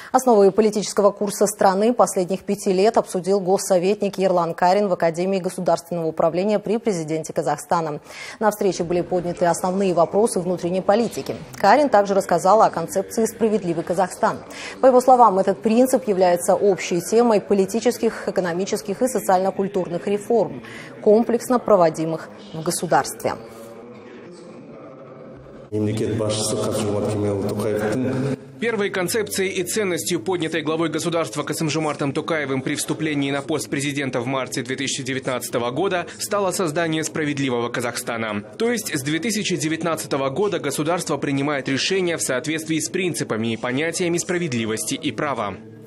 Основы политического курса страны последних 5 лет обсудил госсоветник Ерлан Карин в Академии государственного управления при президенте Казахстана. На встрече были подняты основные вопросы внутренней политики. Карин также рассказал о концепции «Справедливый Казахстан». По его словам, этот принцип является общей темой политических, экономических и социально-культурных реформ, комплексно проводимых в государстве. Первой концепцией и ценностью, поднятой главой государства Касым-Жомартом Токаевым при вступлении на пост президента в марте 2019 года, стало создание справедливого Казахстана. То есть с 2019 года государство принимает решения в соответствии с принципами и понятиями справедливости и права.